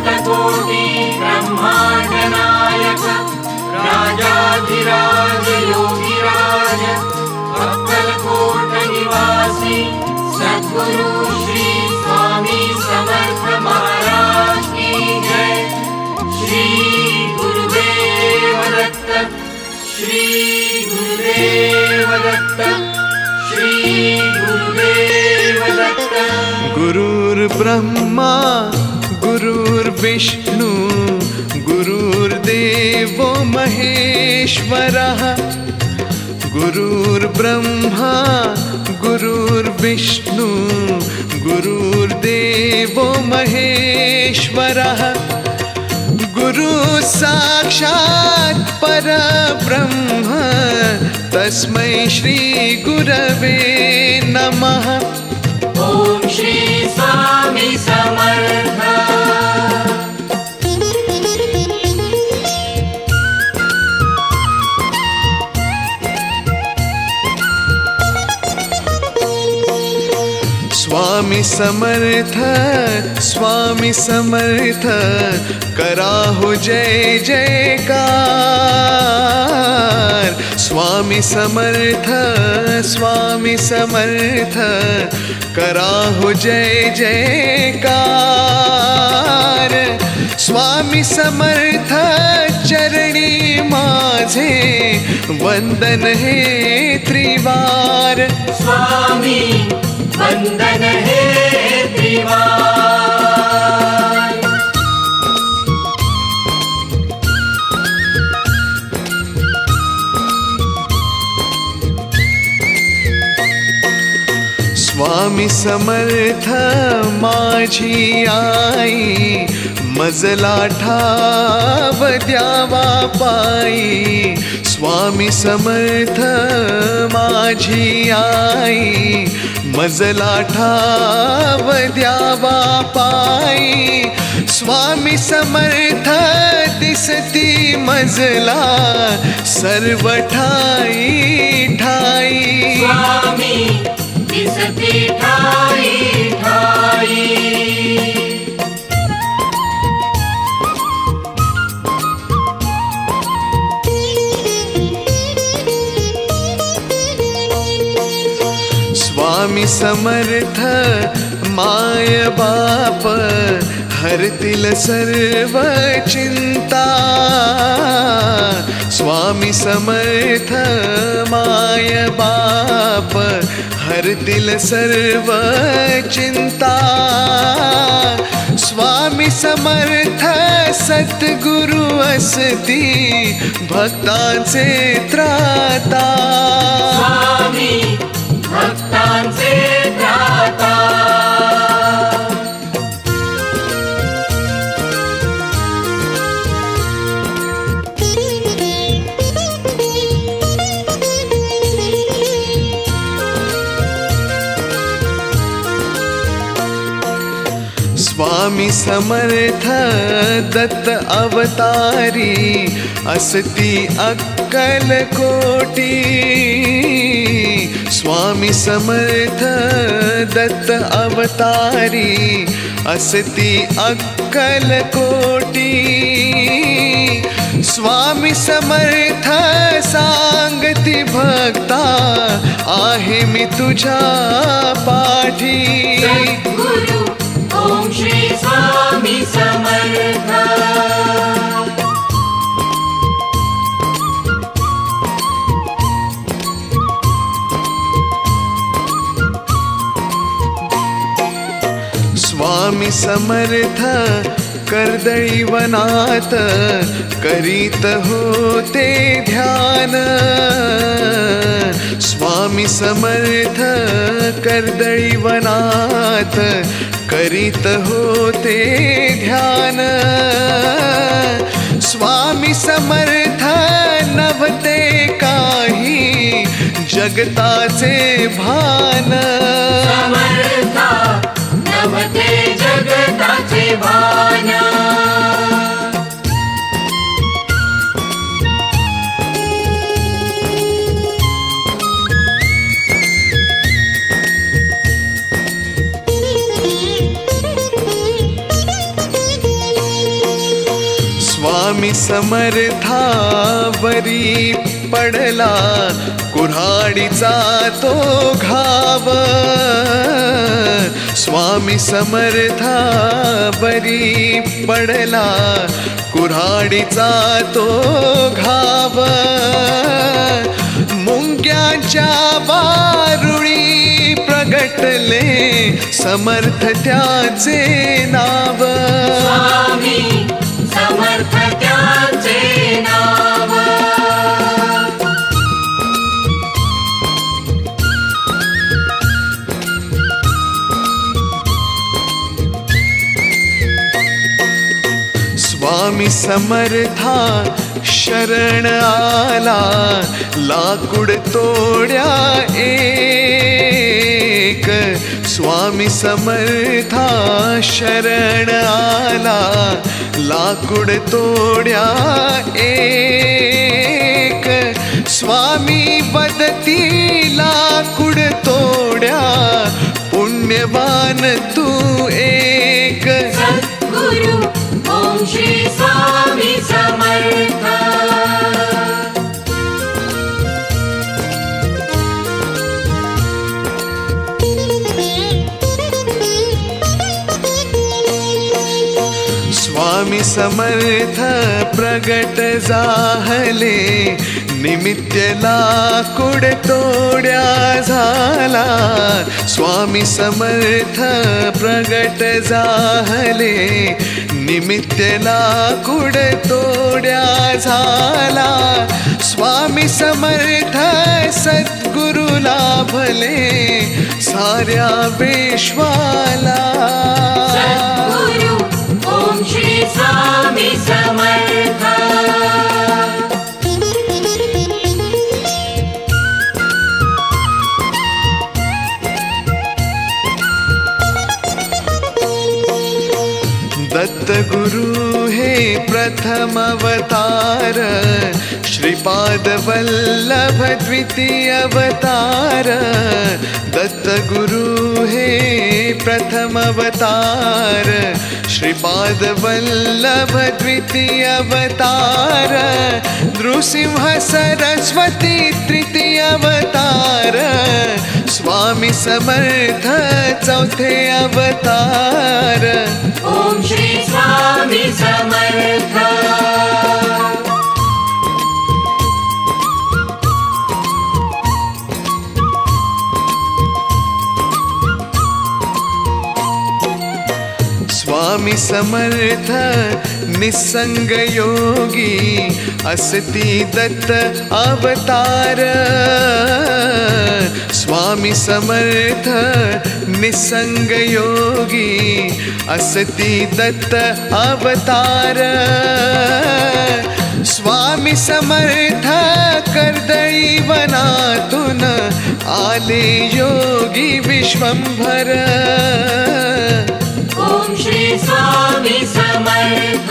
अनन्तकोटि ब्रह्माण्ड नायक राजाधिराज योगिराज अक्कलकोट निवासी सद्गुरु श्री स्वामी समर्थ महाराज की जय। श्री गुरुदेव दत्त, श्री गुरुदेव दत्त, श्री गुरुदेव दत्त। गुरुर्ब्रह्मा गुरुर्विष्णु गुरुर्देवो महेश्वरः। गुरुर्ब्रह्मा गुरुर्विष्णु गुरुर्देवो महेश्वरः। गुरु साक्षात् परब्रह्म तस्मै श्री गुरवे नमः। ओम श्री स्वामी समर्थ। स्वामी समर्थ, स्वामी समर्थ, कराहो जय जयकार। स्वामी समर्थ, स्वामी समर्थ, कराहो जय जयकार। स्वामी समर्थ चरणी माझे वंदन हे त्रिवार। स्वामी वंदन हे त्रिवार। स्वामी समर्थ माझी आई मजला ठाव द्यावा पायी। स्वामी समर्थ माझी आई मजला ठाव द्यावा पायी। स्वामी समर्थ दिसती मजला सर्व ठाई ठाई। स्वामी दिसती ठाई ठाई। स्वामी समर्थ माय बाप हरतील सर्व चिंता। स्वामी समर्थ माय बाप हरतील सर्व चिंता। स्वामी समर्थ सद्गुरु असती भक्तांचे त्राता। स्वामी भक्तांचे त्राता। स्वामी समर्थ दत्त अवतारी असती अक्कलकोटी। स्वामी समर्थ दत्त अवतारी असती अक्कलकोटी। स्वामी समर्थ सांगती भक्ता आहे मी तुझ्या पाठी। सद्गुरु ओम श्री स्वामी समर्थ। स्वामी समर्थ कर्दळी वनात करीत होते ध्यान। स्वामी समर्थ कर्दळी वनात करीत होते ध्यान। स्वामी समर्थ नव्हते काही जगताचे भान। समर्थ नव्हते जगताचे भान। स्वामी समर्थावरी पडला कुऱ्हाडीचा तो घाव स्वामी समर्थावरी पडला कुऱ्हाडीचा तो घाव मुंग्यांच्या वारुळी प्रगटले समर्थ त्याचे नाव स्वामी समर्थ त्याचे नाव स्वामी समर्था शरण आला लाकूड तोड्या एक स्वामी समर्था शरण आला लाकूड तोड्या एक स्वामी वदती लाकूड तोड्या पुण्यवान तू एक सद्गुरु ओम श्री स्वामी समर्थ स्वामी समर्थ प्रगट झाले निमित्त लाकूड तोड्या झाला स्वामी समर्थ प्रगट झाले निमित्त लाकूड तोड्या झाला स्वामी समर्थ सद्गुरु लाभले साऱ्या विश्वाला सद्गुरु ओम श्री स्वामी समर्थ दत्त गुरु हे प्रथम अवतार श्रीपाद वल्लभ द्वितीय अवतार दत्त गुरु हे प्रथम अवतार श्रीपाद वल्लभ द्वितीय अवतार नृसिंह सरस्वती तृतीय अवतार स्वामी समर्थ चौथे अवतार ओम श्री स्वामी समर्थ स्वामी समर्थ निसंग योगी असती दत्त अवतार स्वामी समर्थ निसंग योगी असती दत्त अवतार स्वामी समर्थ कर्दळी वनातून आले योगी विश्वंभर ओम श्री स्वामी समर्थ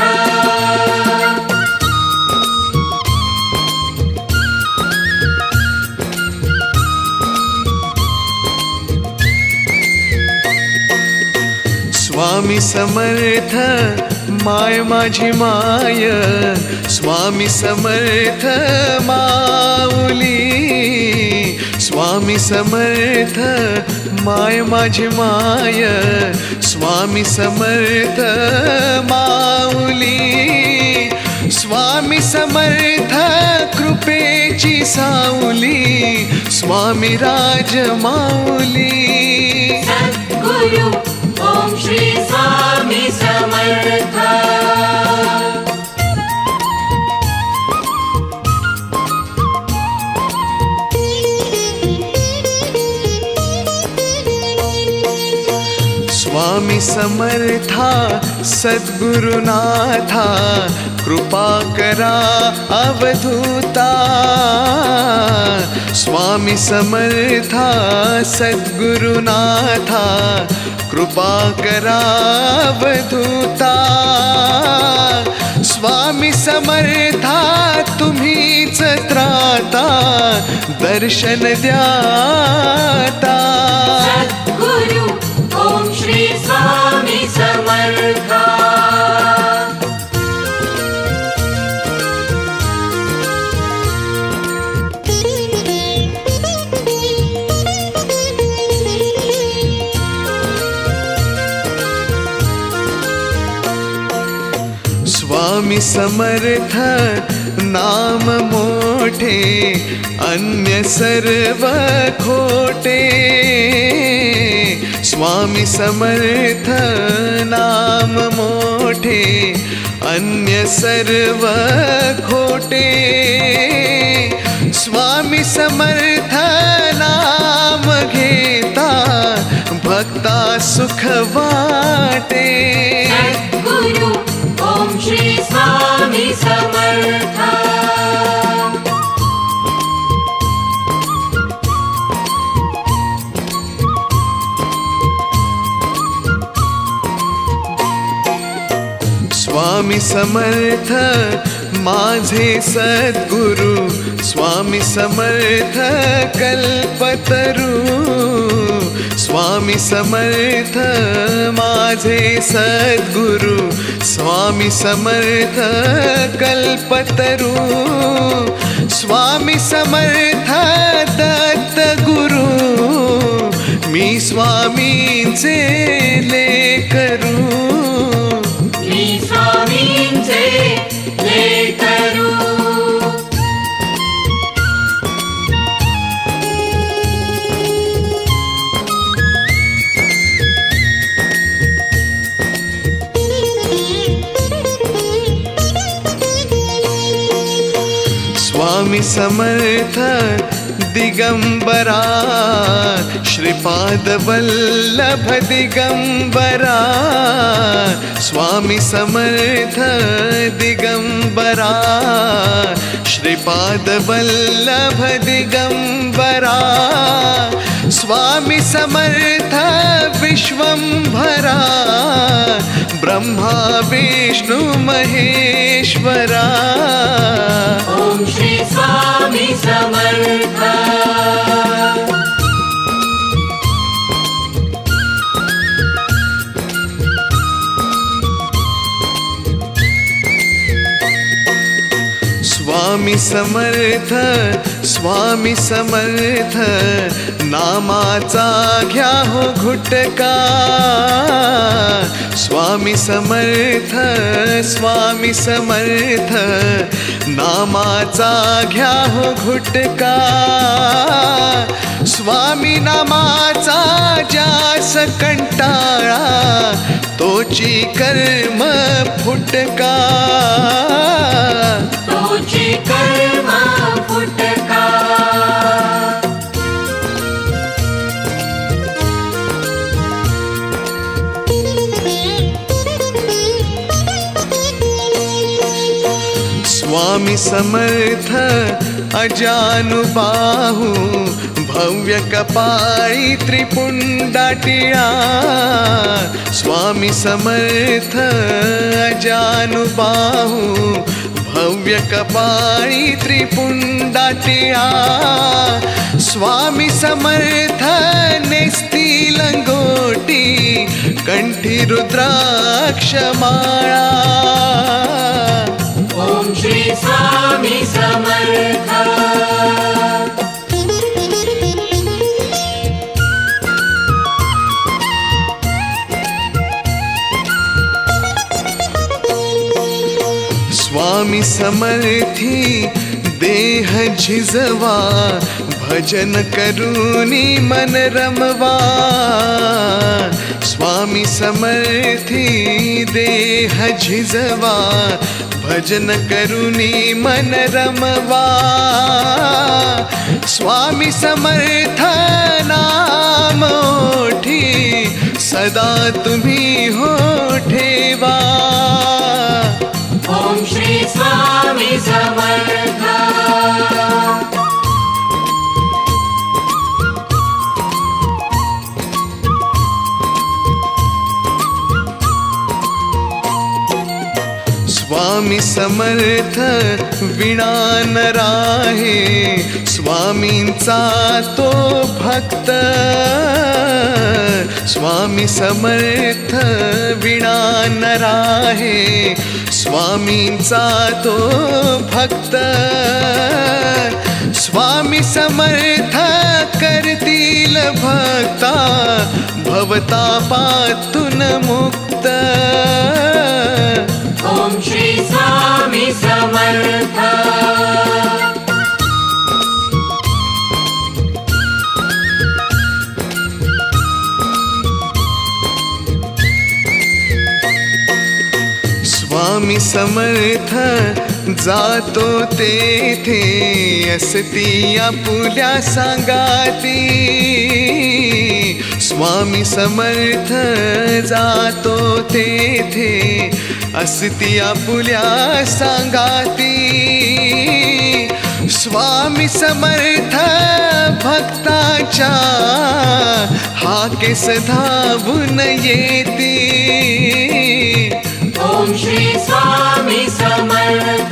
स्वामी समर्थ माय माझी माय स्वामी समर्थ माऊली स्वामी समर्थ माय माझी माय स्वामी समर्थ माऊली स्वामी समर्थ कृपेची सावली स्वामी राज माऊली सद्गुरु ओम श्री स्वामी समर्थ स्वामी समर्था सद्गुरुनाथा कृपा करा अवधूता स्वामी समर्था सद्गुरुनाथा कृपा करा अवधूता स्वामी समर्था तुम्हीच त्राता दर्शन द्याता सद्गुरु ओम श्री स्वामी समर्थ स्वामी समर्थ नाम मोठे, अन्य सर्व खोटे. स्वामी समर्थ नाम मोठे, अन्य सर्व खोटे. स्वामी समर्थ नाम घेता, भक्ता सुख वाटे. सद्गुरु ओम श्री स्वामी समर्थ. स्वामी समर्थ माझे सद्गुरु, स्वामी समर्थ कल्पतरू. स्वामी समर्थ माझे सद्गुरु, स्वामी समर्थ कल्पतरू. स्वामी समर्थ दत्त गुरु, मी स्वामींचे लेकरू. मी स्वामींचे लेकरू. स्वामी समर्थ दिगंबरा, श्रीपाद वल्लभ दिगंबरा. स्वामी समर्थ दिगंबरा, श्रीपाद वल्लभ दिगंबरा. स्वामी समर्थ विश्वंभरा, ब्रह्मा विष्णु महेश्वरा. ओम श्री स्वामी समर्थ. स्वामी समर्थ, स्वामी समर्थ नामाचा घ्या हो घुटका. स्वामी समर्थ, स्वामी समर्थ नामाचा घ्या हो घुटका. स्वामी नामाचा ज्यास कंटाळा, तोची कर्म फुटका. तोची कर्म फुटका. स्वामी समर्थ अजानुबाहु, भव्य कपाळी त्रिपुंडाटिया. स्वामी समर्थ अजानुबाहु, भव्य कपाळी त्रिपुंडाटिया. स्वामी समर्थ नेस्ती लंगोटी, कंठी रुद्राक्ष माळा. ओम श्री स्वामी समर्थ. स्वामी समर्थी देह झिजवा, भजन करूनी मन रमवा. स्वामी समर्थी देह झिजवा, भजन करूनी मन रमवा. स्वामी समर्थ नाम ओठी, सदा तुम्ही हो ठेवा. ओम श्री स्वामी समर्थ. स्वामी समर्थ विणा न राहे, स्वामींचा तो भक्त. स्वामी समर्थ विणा न राहे, स्वामींचा तो भक्त. स्वामी समर्थ करतील भक्ता, भवतापातून मुक्त. ओम श्री स्वामी समर्थ स्वामी समर्थ जातो तेथे असती आपुल्या सांगाती स्वामी समर्थ जातो तेथे असती आपुल्या सांगाती स्वामी समर्थ भक्ताच्या हाके सधावून येती ओम श्री स्वामी समर्थ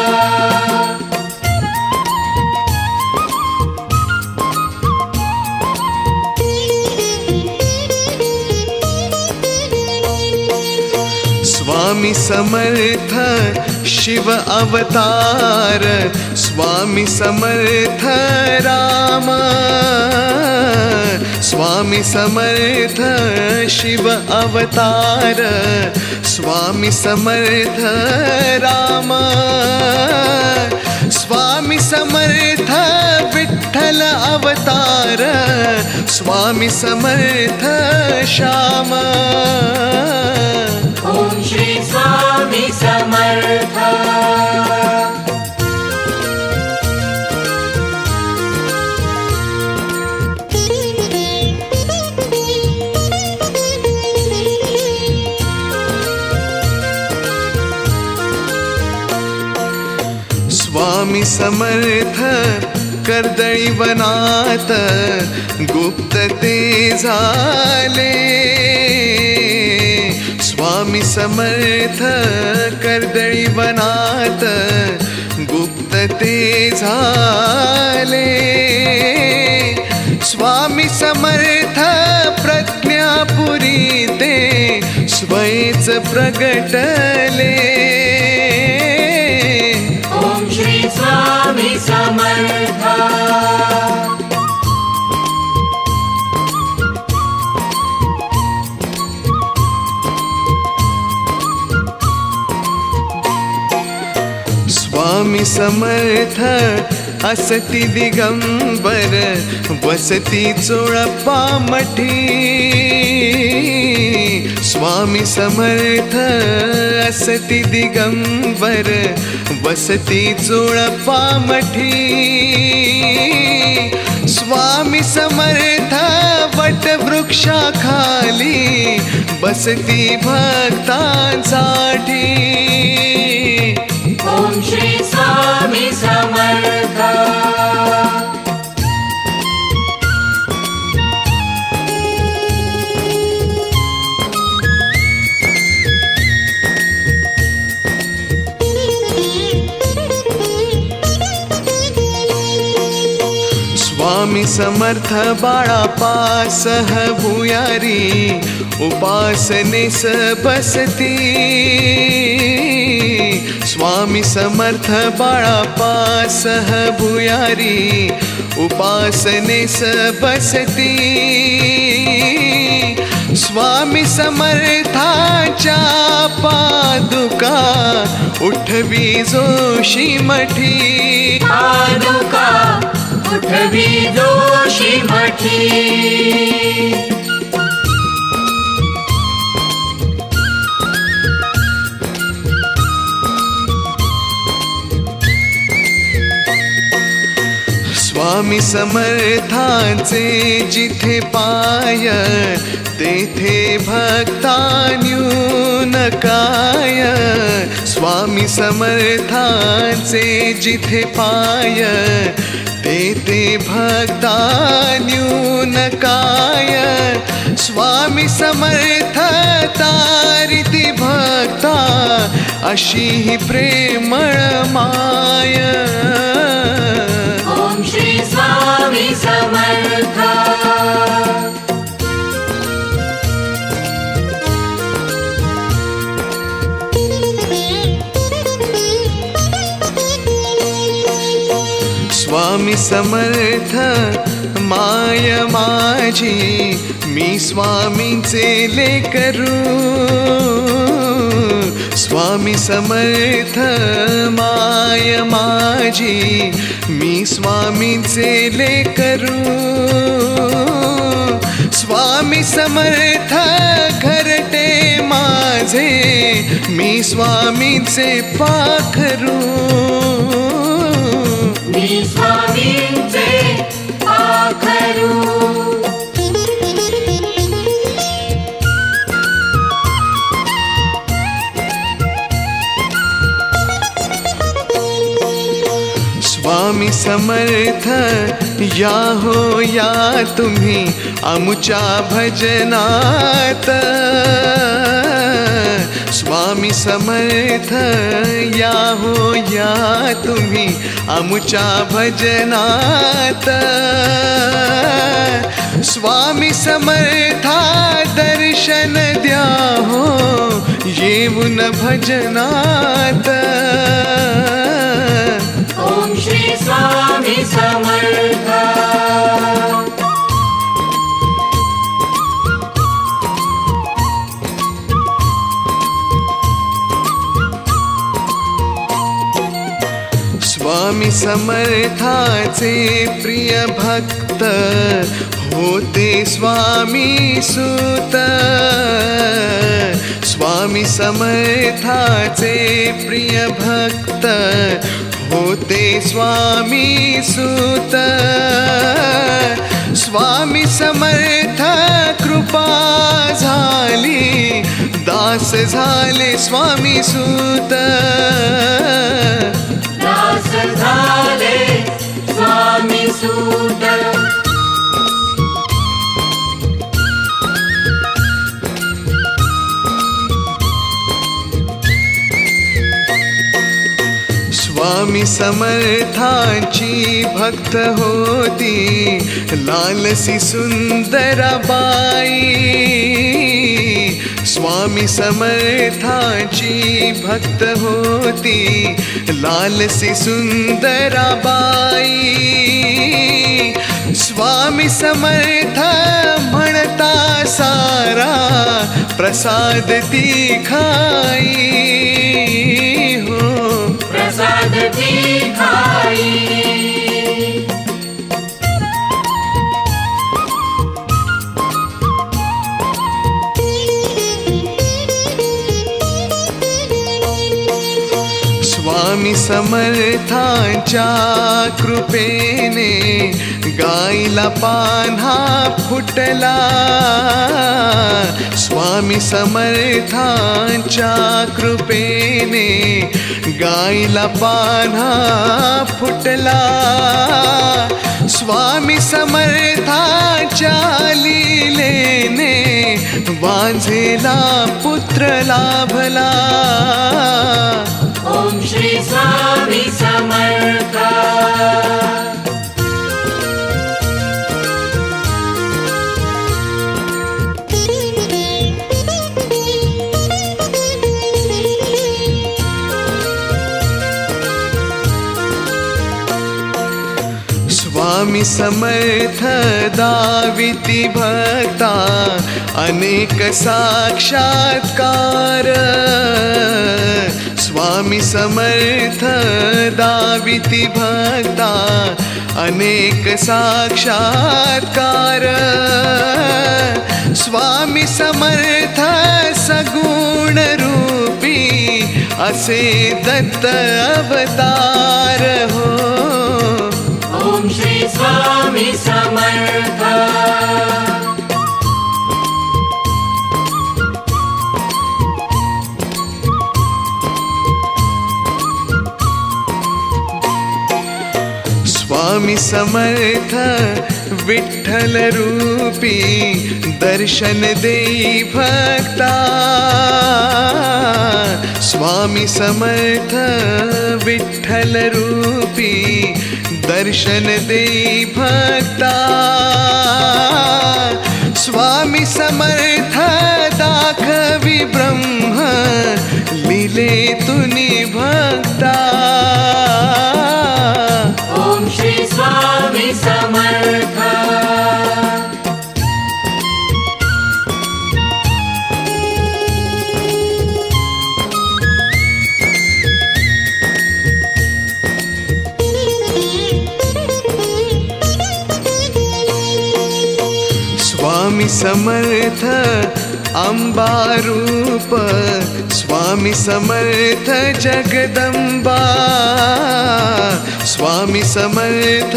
स्वामी समर्थ शिव अवतार स्वामी समर्थ राम स्वामी समर्थ शिव अवतार स्वामी समर्थ राम स्वामी समर्थ विठ्ठल अवतार स्वामी समर्थ श्याम ओम श्री स्वामी समर्थ स्वामी समर्थ कर्दळी वनात गुप्त ते झाले स्वामी समर्थ कर्दळी वनात गुप्त ते झाले स्वामी समर्थ प्रज्ञापुरी ते स्वयंच प्रगटले ओम श्री स्वामी समर्थ स्वामी समर्थ असती दिगंबर वसती चोळप्पा मठी स्वामी समर्थ असती दिगंबर वसती चोळप्पा मठी स्वामी समर्थ वटवृक्षाखाली बसती भक्तांसाठी ओम श्री स्वामी समर्थ स्वामी समर्थ बाळापासह भुयारी उपासनेस बसती स्वामी समर्थ बाळापासह भुयारी उपासनेस बसती स्वामी समर्थाच्या पादुका उठवी जोशी मठी पादुका उठवी जोशी मठी स्वामी समर्थांचे जिथे पाय तेथे भक्तान्यून काय स्वामी समर्थांचे जिथे पाय तेथे भक्तान्यून काय स्वामी समर्थ तारिती भक्ता अशी ही प्रेमळ माय ओम श्री स्वामी समर्थ स्वामी समर्थ माय माझी मी स्वामींचे लेकरू स्वामी समर्थ माय माझी मी स्वामींचे लेकरू स्वामी समर्थ घरटे माझे मी स्वामींचे पाखरू मी स्वामींचे पाखरू स्वामी समर्थ या हो या तुम्ही आमुच्या भजनात स्वामी समर्थ या हो या तुम्ही आमुच्या भजनात स्वामी समर्था दर्शन द्या हो येऊन भजनात ओम श्री स्वामी समर्थ स्वामी समर्थाचे प्रिय भक्त होते स्वामी सुत स्वामी समर्थाचे प्रिय भक्त होते स्वामी सुत स्वामी समर्थ कृपा झाली दास झाले स्वामी सुत दास झाले स्वामी सूत स्वामी समर्थांची भक्त होती लालसी सुंदराबाई स्वामी समर्थांची भक्त होती लालसी सुंदराबाई स्वामी समर्थ म्हणता सारा प्रसाद ती खाई हो प्रसाद ती खाई स्वामी समर्थांच्या कृपेने गाईला पान्हा फुटला स्वामी समर्थांच्या कृपेने गाईला पान्हा फुटला स्वामी समर्थांच्या लीलेने वांझेला पुत्र लाभला ओम श्री स्वामी समर्थ स्वामी समर्थ दाविती भक्ता अनेक साक्षात्कार स्वामी समर्थ दाविती भक्ता अनेक साक्षात्कार स्वामी समर्थ सगुण रूपी असे दत्त अवतार हो ओम श्री स्वामी समर्थ स्वामी समर्थ विठ्ठल रूपी दर्शन देई भक्ता स्वामी समर्थ विठ्ठल रूपी दर्शन देई भक्ता स्वामी समर्थ दाखवी ब्रह्म लीले तुनी भक्ता ओम श्री स्वामी समर्थ समर्थ अंबारूप, स्वामी समर्थ जगदंबा, स्वामी समर्थ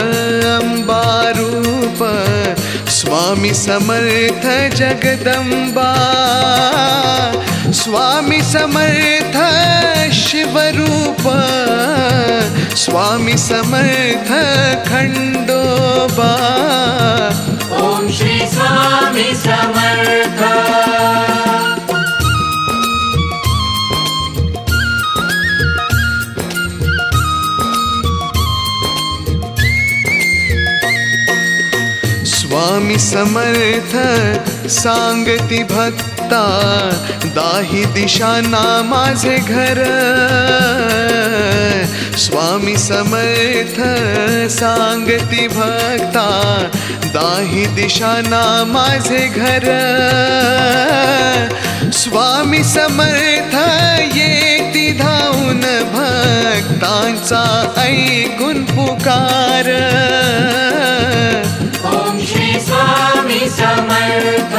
अंबारूप, स्वामी समर्थ जगदंबा, स्वामी समर्थ शिवरूप, स्वामी समर्थ खंडोबा। ओम श्री स्वामी समर्थ। स्वामी समर्थ सांगती भक्ता, दाही दिशा ना माझे घर। स्वामी समर्थ सांगती भक्ता, दाही दिशा ना माझे घर। स्वामी समर्थ येती धावून भक्तांचा ऐकून पुकार। ओम श्री स्वामी समर्थ।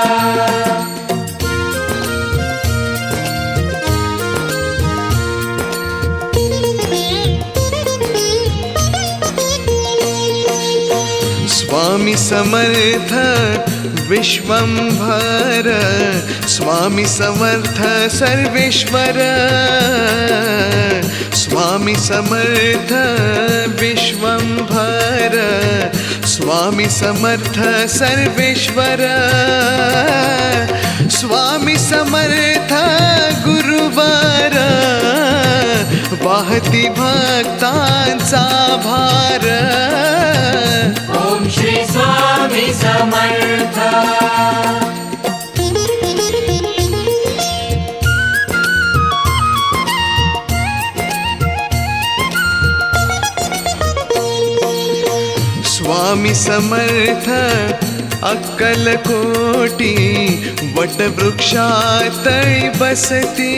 स्वामी समर्थ विश्वंभर, स्वामी समर्थ सर्वेश्वर। स्वामी समर्थ विश्वंभर, स्वामी समर्थ सर्वेश्वर। स्वामी समर्थ गुरुवर, वाहती भक्तांचा भार। ओम श्री स्वामी समर्थ। स्वामी समर्थ अक्कलकोटी, वटवृक्षातळी बसती।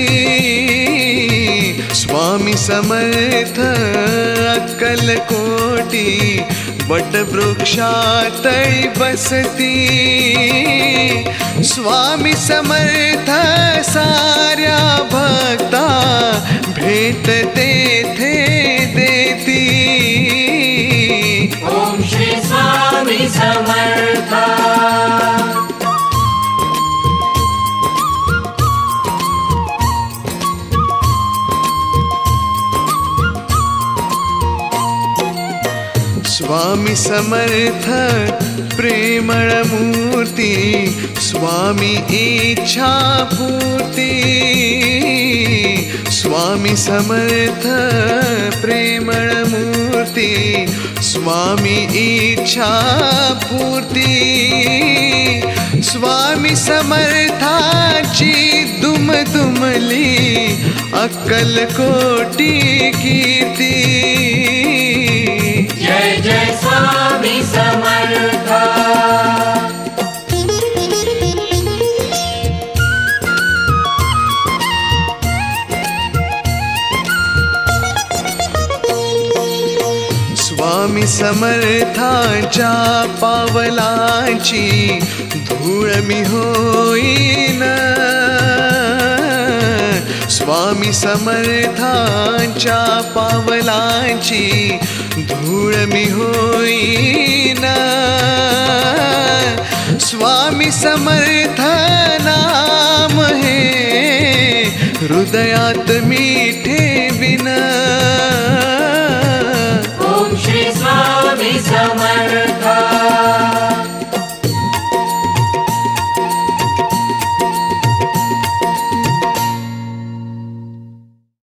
स्वामी समर्थ अक्कलकोटी, वटवृक्षातळी बसती। स्वामी समर्थ साऱ्या भक्ता, भेट तेथे देती। ओम श्री स्वामी समर्थ। स्वामी समर्थ प्रेमळ मूर्ती, स्वामी इच्छा पूर्ती। स्वामी समर्थ प्रेमळ मूर्ती, स्वामी इच्छा पूर्ती। स्वामी समर्थाची दुमदुमली, अक्कलकोटी कीर्ती। जय जय स्वामी समर्थ। स्वामी समर्थांच्या पावलांची धूळ मी होईन। स्वामी समर्थांच्या पावलांची धूळ मी होईन। स्वामी समर्थ नाम हे हृदयात मी ठेवीन।